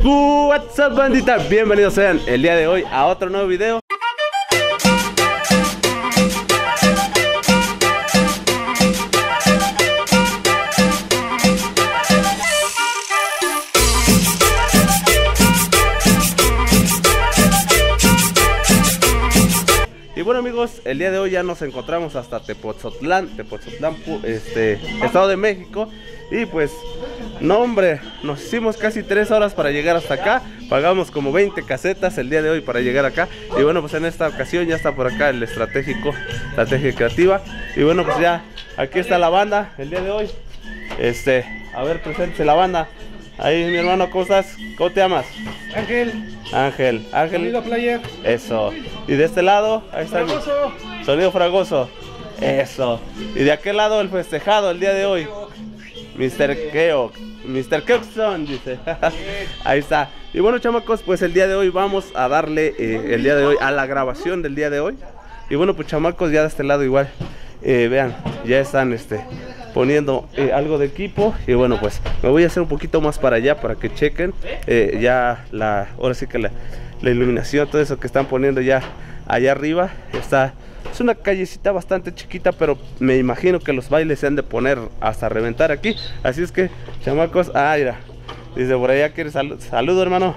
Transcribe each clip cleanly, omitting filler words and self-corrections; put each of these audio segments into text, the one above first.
What's up, bandita, bienvenidos sean el día de hoy a otro nuevo video. Y bueno, amigos, el día de hoy ya nos encontramos hasta Tepotzotlán, Estado de México. Y pues, no hombre, nos hicimos casi 3 horas para llegar hasta acá. Pagamos como 20 casetas el día de hoy para llegar acá. Y bueno, pues en esta ocasión ya está por acá el estratégico, estrategia creativa. Y bueno, pues ya, aquí está la banda el día de hoy. A ver, preséntese la banda. Ahí, mi hermano, ¿cómo estás? ¿Cómo te llamas? Ángel. Sonido Player. Eso. Y de este lado, ahí está. Fragoso. Sonido Fragoso. Eso. Y de aquel lado el festejado el día de hoy. Mr. Keokson, dice. Ahí está. Y bueno, chamacos, pues el día de hoy vamos a darle el día de hoy a la grabación del día de hoy. Y bueno, pues chamacos, ya de este lado igual, vean, ya están poniendo algo de equipo. Y bueno, pues me voy a hacer un poquito más para allá para que chequen ya ahora sí que la iluminación, todo eso que están poniendo ya allá arriba. Es una callecita bastante chiquita, pero me imagino que los bailes se han de poner hasta reventar aquí. Así es que, chamacos, mira, dice por allá, ¿quieres saludo, hermano?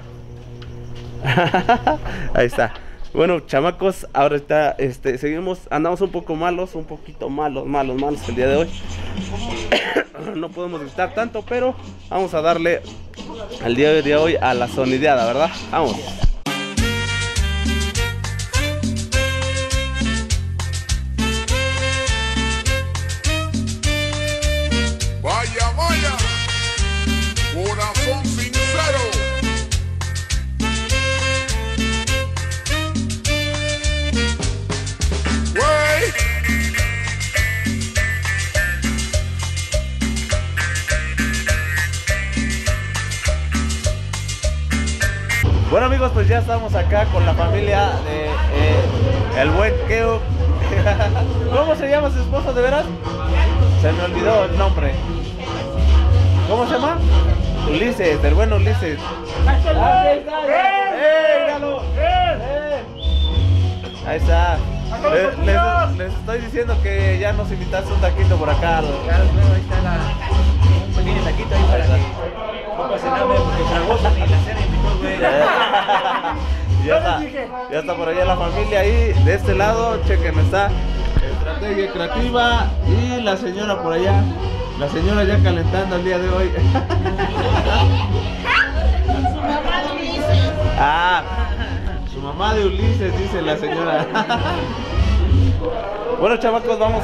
Ahí está. Bueno, chamacos, ahorita seguimos, andamos un poco malos, un poquito malos el día de hoy. No podemos gritar tanto, pero vamos a darle al día de hoy a la sonideada, ¿verdad? Vamos. Vaya, corazón sincero. Wey. Bueno, amigos, pues ya estamos acá con la familia de el buen Keo. ¿Cómo se llama su esposo de veras? Se me olvidó el nombre. ¿Cómo se llama? Ulises, del buen Ulises. ¡Míralo! Ahí está. Les estoy diciendo que ya nos invitaste un taquito por acá. Ahí está un pequeño taquito ahí para que no pase nada, porque Fragoso ni la cena invitó, güey. Ya está por allá la familia ahí. De este lado, chequen, está estrategia creativa. Y la señora por allá. La señora ya calentando el día de hoy. Su mamá de Ulises. Su mamá de Ulises, dice la señora. Bueno, chamacos, vamos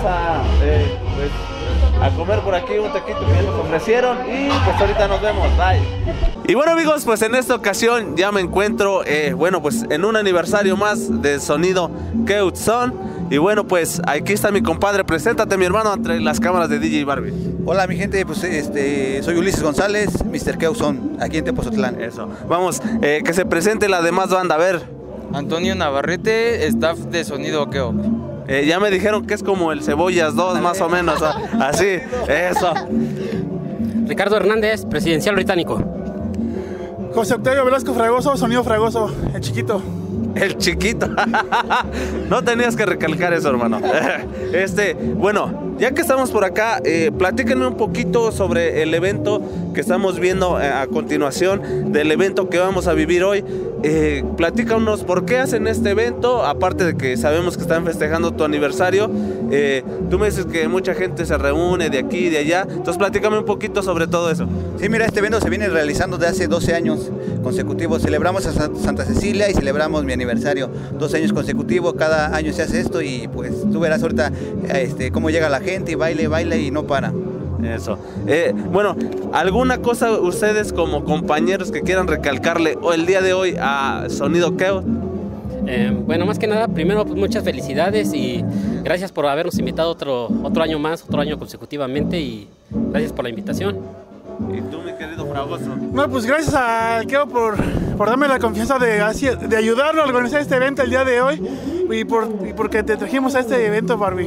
a comer por aquí un taquito que ya nos ofrecieron. Y pues ahorita nos vemos, bye. Y bueno, amigos, pues en esta ocasión ya me encuentro, bueno, pues en un aniversario más de Sonido Keokson. Y bueno, pues aquí está mi compadre. Preséntate, mi hermano, entre las cámaras de DJ Barbie. Hola, mi gente, pues soy Ulises González, Mr. Keokson, aquí en Tepotzotlán. Eso, vamos, que se presente la demás banda, a ver. Antonio Navarrete, staff de Sonido Keok. Ya me dijeron que es como el Cebollas 2, más o menos, así, eso. Ricardo Hernández, presidencial británico. José Octavio Velasco Fragoso, Sonido Fragoso, el chiquito. El chiquito. No tenías que recalcar eso, hermano. Bueno, ya que estamos por acá, platíquenme un poquito sobre el evento que estamos viendo a continuación, del evento que vamos a vivir hoy. Platícanos por qué hacen este evento, aparte de que sabemos que están festejando tu aniversario. Tú me dices que mucha gente se reúne de aquí y de allá, entonces platícame un poquito sobre todo eso. Sí, mira, este evento se viene realizando de hace 12 años consecutivos. Celebramos a Santa Cecilia y celebramos mi aniversario, 12 años consecutivos. Cada año se hace esto y pues tú verás ahorita cómo llega la gente y baila y no para. Eso. Bueno, ¿alguna cosa ustedes como compañeros que quieran recalcarle el día de hoy a Sonido Keo? Bueno, más que nada, primero pues muchas felicidades y gracias por habernos invitado otro año más, otro año consecutivamente, y gracias por la invitación. ¿Y tú, mi querido Fragoso? No, pues gracias al Keo por darme la confianza de ayudarnos a organizar este evento el día de hoy y porque te trajimos a este evento, Barbie.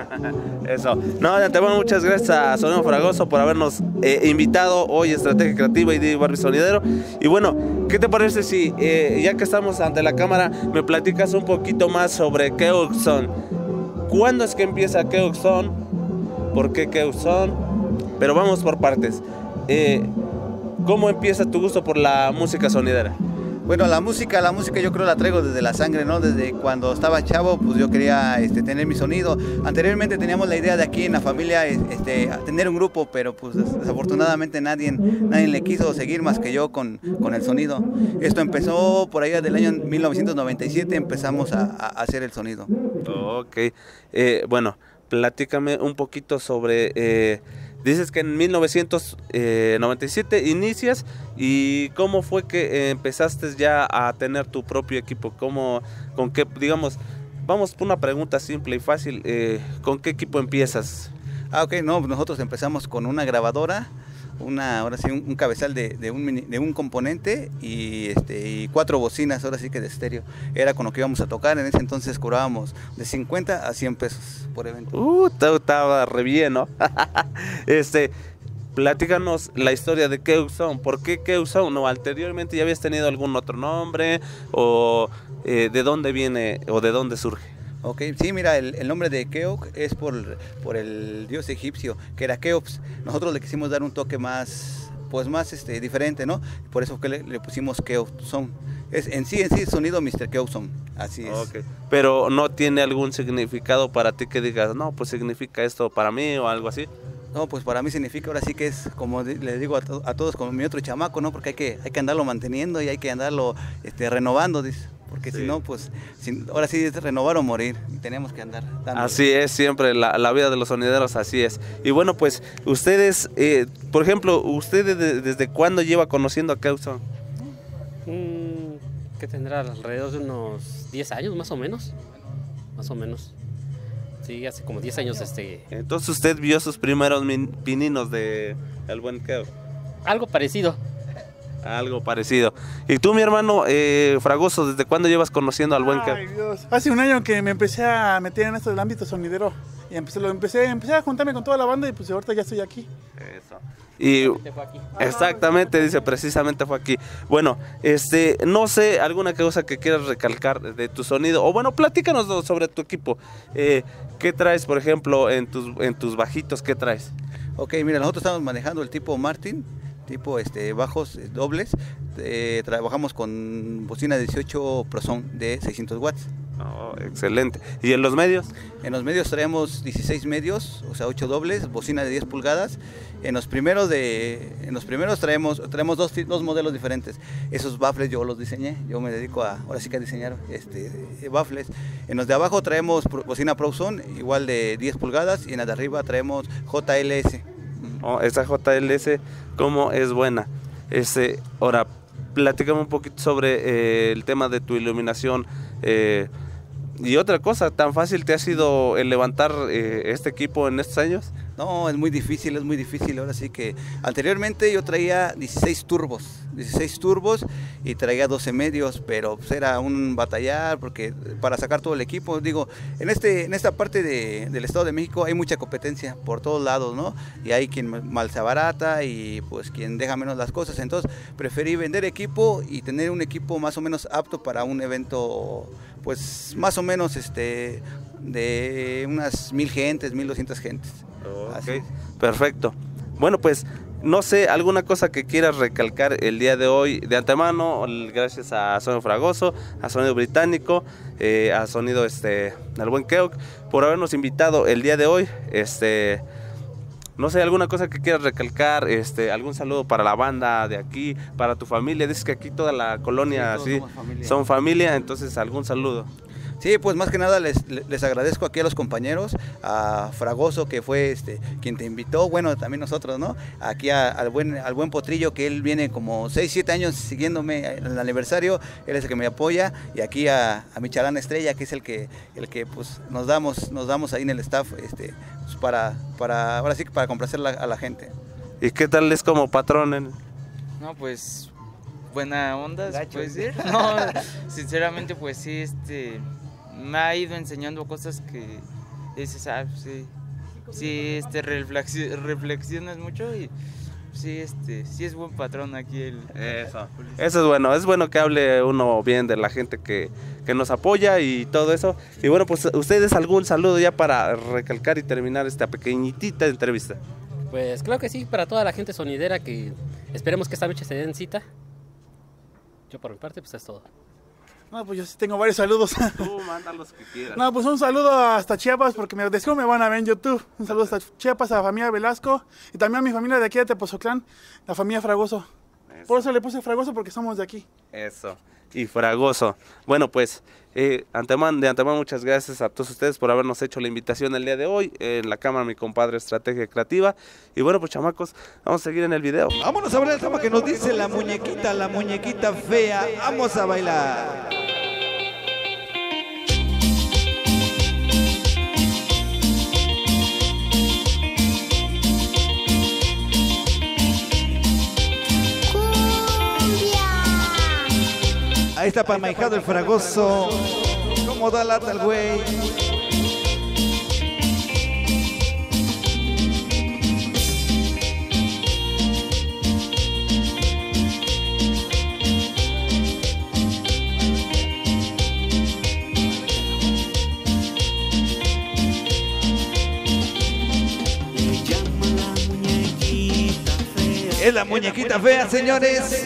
Eso. No, de antemano, muchas gracias a Sonido Fragoso por habernos invitado hoy a Estrategia Creativa y de Barbie Sonidero. Y bueno, ¿qué te parece si, ya que estamos ante la cámara, me platicas un poquito más sobre Keoks Son? ¿Cuándo es que empieza Keoks Son? ¿Por qué Keoks Son? Pero vamos por partes. ¿Cómo empieza tu gusto por la música sonidera? Bueno, la música yo creo la traigo desde la sangre, ¿no? Desde cuando estaba chavo, pues yo quería tener mi sonido. Anteriormente teníamos la idea de aquí en la familia tener un grupo, pero pues desafortunadamente nadie le quiso seguir más que yo con el sonido. Esto empezó por allá del año 1997, empezamos a hacer el sonido. Ok, bueno, platícame un poquito sobre... dices que en 1997 inicias, y ¿cómo fue que empezaste ya a tener tu propio equipo? ¿Con qué, digamos, vamos por una pregunta simple y fácil, ¿con qué equipo empiezas? Ok, no, nosotros empezamos con una grabadora, ahora sí, un cabezal de un componente y 4 bocinas, ahora sí que de estéreo. Era con lo que íbamos a tocar. En ese entonces cobrábamos de 50 a 100 pesos por evento. Estaba re bien, ¿no? Platícanos la historia de Keoks Son. ¿Por qué Keoks Son? ¿No, anteriormente ya habías tenido algún otro nombre? ¿O de dónde viene o de dónde surge? Ok, sí, mira, el nombre de Keoks es por el dios egipcio, que era Keops. Nosotros le quisimos dar un toque más diferente, ¿no? Por eso que le pusimos Keoks Son. Es en sí sonido Mr. Keoks Son, así es. Okay. Pero no tiene algún significado para ti que digas, no, pues significa esto para mí o algo así. No, pues para mí significa, ahora sí que es, como le digo a todos, como mi otro chamaco, ¿no? Porque hay que andarlo manteniendo y hay que andarlo renovando, dice. Porque sí. Si no, pues ahora sí es renovar o morir, y tenemos que andar dándole. Así es siempre la vida de los sonideros, así es. Y bueno, pues ustedes, por ejemplo, ¿ustedes desde cuándo lleva conociendo a Keoks Son? Que tendrá alrededor de unos 10 años más o menos. Sí, hace como 10 años. Entonces usted vio sus primeros pininos de el buen Keoks. Algo parecido. Algo parecido. ¿Y tú, mi hermano Fragoso, desde cuándo llevas conociendo al buen Keoks? Ay, Dios. Hace un año que me empecé a meter en esto del ámbito sonidero. Y empecé a juntarme con toda la banda y pues ahorita ya estoy aquí. Eso. Y exactamente, dice, precisamente fue aquí. Bueno, no sé, alguna cosa que quieras recalcar de tu sonido, o bueno, platícanos sobre tu equipo. ¿Qué traes, por ejemplo, en tus bajitos? ¿Qué traes? Ok, mira, nosotros estamos manejando el tipo Martin, tipo bajos dobles. Trabajamos con bocina 18 ProSound de 600 watts. Oh, excelente. ¿Y en los medios? En los medios traemos 16 medios, o sea 8 dobles, bocina de 10 pulgadas. En los primeros traemos dos modelos diferentes. Esos baffles yo los diseñé, yo me dedico ahora sí que a diseñar baffles. En los de abajo traemos bocina ProSound, igual de 10 pulgadas, y en las de arriba traemos JLS. Oh, esa JLS, ¿cómo es buena? Ahora, platícame un poquito sobre el tema de tu iluminación. Y otra cosa, ¿tan fácil te ha sido el levantar este equipo en estos años? No, es muy difícil. Ahora sí que anteriormente yo traía 16 turbos y traía 12 medios, pero pues era un batallar porque para sacar todo el equipo, digo, en esta parte del Estado de México hay mucha competencia por todos lados, ¿no? Y hay quien mal se abarata y pues quien deja menos las cosas, entonces preferí vender equipo y tener un equipo más o menos apto para un evento, pues más o menos de unas 1000 gentes, 1200 gentes. Ok, perfecto. Bueno, pues no sé, alguna cosa que quieras recalcar el día de hoy de antemano, gracias a Sonido Fragoso, a Sonido Británico, a Sonido al buen Keoks, por habernos invitado el día de hoy. No sé, alguna cosa que quieras recalcar, algún saludo para la banda de aquí, para tu familia. Dices que aquí toda la colonia sí, así son familia, entonces algún saludo. Sí, pues más que nada les agradezco aquí a los compañeros, a Fragoso, que fue quien te invitó, bueno, también nosotros, ¿no? Aquí al buen Potrillo, que él viene como 6-7 años siguiéndome en el aniversario, él es el que me apoya, y aquí a mi Chalán Estrella, que es el que pues nos damos ahí en el staff, pues para ahora sí, para complacer a la gente. ¿Y qué tal es como patrón? No, pues buena onda, se puede decir. No, sinceramente, pues sí, me ha ido enseñando cosas dices, sí, sí, reflexionas mucho y sí, sí es buen patrón aquí el... Eso es bueno que hable uno bien de la gente que nos apoya y todo eso. Y bueno, pues ustedes algún saludo ya para recalcar y terminar esta pequeñitita entrevista. Pues claro que sí, para toda la gente sonidera, que esperemos que esta noche se den cita. Yo por mi parte, pues es todo. No, pues yo sí tengo varios saludos. Tú manda los que quieras. No, pues un saludo hasta Chiapas, porque me deseo me van a ver en YouTube. Un saludo hasta Chiapas, a la familia Velasco y también a mi familia de aquí de Tepoztlán, la familia Fragoso. Eso. Por eso le puse Fragoso, porque somos de aquí. Eso, y Fragoso. Bueno, pues de antemano muchas gracias a todos ustedes por habernos hecho la invitación el día de hoy en la cámara Mi Compadre Estrategia Creativa. Y bueno, pues chamacos, vamos a seguir en el video. Vámonos a ver el tema que nos dice la muñequita fea. Vamos a bailar. Ahí está para Maijado el Fragoso. ¿Cómo da lata el güey? Es la muñequita fea, señores.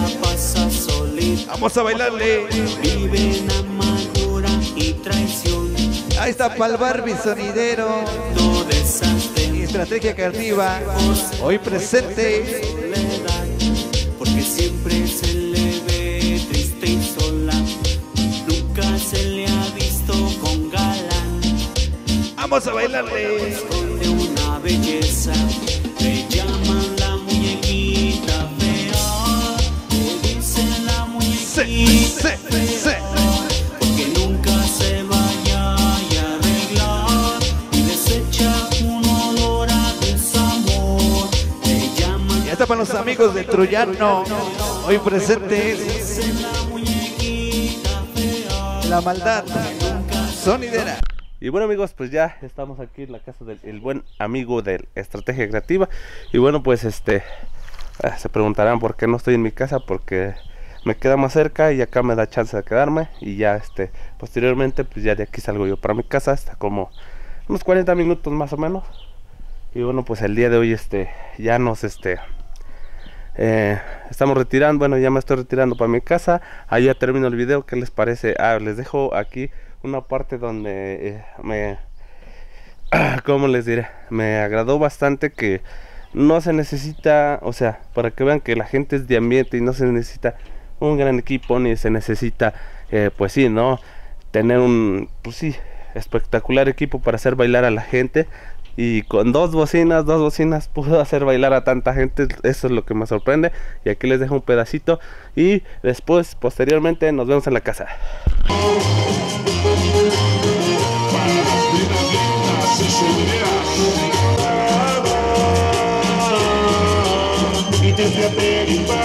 Vamos a bailarle. Vive en amargura y traición. Ahí está para el Barbie sonidero. Y Estrategia Creativa. Hoy presente. Porque siempre se le ve triste y sola. Nunca se le ha visto con galán. Vamos a bailarle. Esconde una belleza. Le llaman la muñequita fea. Le dicen la muñequita fea. Porque nunca se vaya a arreglar y desecha un olor a desamor. Le llaman. Ya está para los amigos de Troyano. Hoy presentes. La maldad sonidera. Y bueno amigos, pues ya estamos aquí en la casa del buen amigo de Estrategia Creativa. Y bueno, pues se preguntarán por qué no estoy en mi casa, porque me queda más cerca y acá me da chance de quedarme. Y ya posteriormente pues ya de aquí salgo yo para mi casa, está como unos 40 minutos más o menos. Y bueno, pues el día de hoy ya nos estamos retirando, bueno, ya me estoy retirando para mi casa. Ahí ya termino el video. ¿Qué les parece? Les dejo aquí una parte donde ¿cómo les diré? Me agradó bastante que no se necesita, o sea, para que vean que la gente es de ambiente y no se necesita un gran equipo, ni se necesita, pues sí, ¿no? Tener un, pues sí, espectacular equipo para hacer bailar a la gente. Y con dos bocinas pudo hacer bailar a tanta gente. Eso es lo que me sorprende. Y aquí les dejo un pedacito. Y después, posteriormente, nos vemos en la casa. Y te